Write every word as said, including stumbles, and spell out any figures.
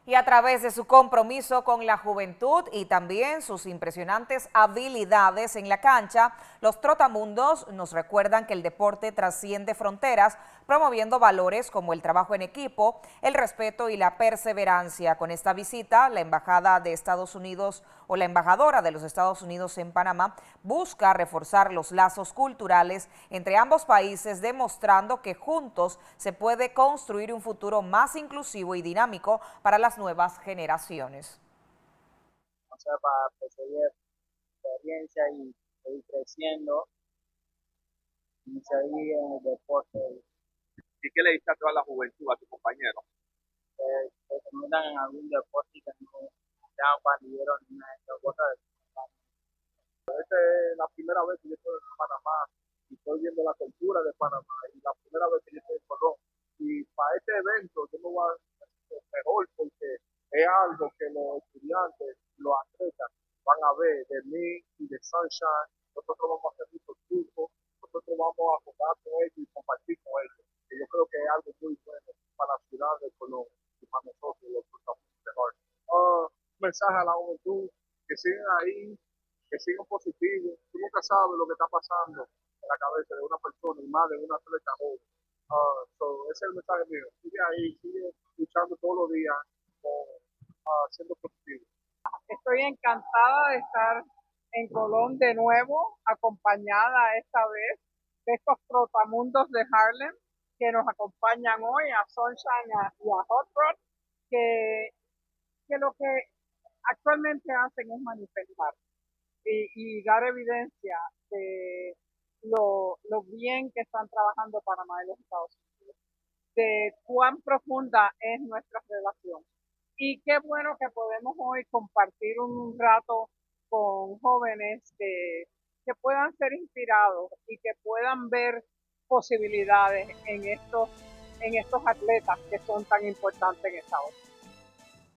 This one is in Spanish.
Y a través de su compromiso con la juventud y también sus impresionantes habilidades en la cancha, los trotamundos nos recuerdan que el deporte trasciende fronteras, promoviendo valores como el trabajo en equipo, el respeto y la perseverancia. Con esta visita, la Embajada de Estados Unidos o la embajadora de los Estados Unidos en Panamá busca reforzar los lazos culturales entre ambos países, demostrando que juntos se puede construir un futuro más inclusivo y dinámico para las nuevas generaciones. O sea, para perseguir experiencia y seguir creciendo y seguir en el deporte. ¿Y qué le dices a toda la juventud, a tus compañeros? Que, que se metan en algún deporte y que no sean pandilleros ni nada de esas cosas. Esta es la primera vez que yo estoy en Panamá y estoy viendo la cultura de Panamá y la primera vez que yo estoy en Colón. Y para este evento yo me voy a hacer mejor porque es algo que los estudiantes, los atletas van a ver de mí y de Sunshine. Nosotros vamos a hacer muchos trucos, nosotros vamos a jugar con ellos y compartir con ellos. Y yo creo que es algo muy bueno para la ciudad de Colón y para nosotros los que estamos mejor. Uh, un mensaje a la juventud, que sigan ahí, que sigan positivos. Tú nunca sabes lo que está pasando en la cabeza de una persona y más de una atleta joven. Uh, so, ese es el mensaje mío. Sigue ahí, sigue luchando todos los días, con, uh, siendo positivo. Estoy encantada de estar en Colón de nuevo, acompañada esta vez de estos trotamundos de Harlem que nos acompañan hoy, a Sunshine y a Hot Rod, que, que lo que actualmente hacen es manifestar y, y dar evidencia de lo, lo bien que están trabajando Panamá y los Estados Unidos, de cuán profunda es nuestra relación. Y qué bueno que podemos hoy compartir un rato con jóvenes que, que puedan ser inspirados y que puedan ver posibilidades en estos, en estos atletas que son tan importantes en Estados Unidos.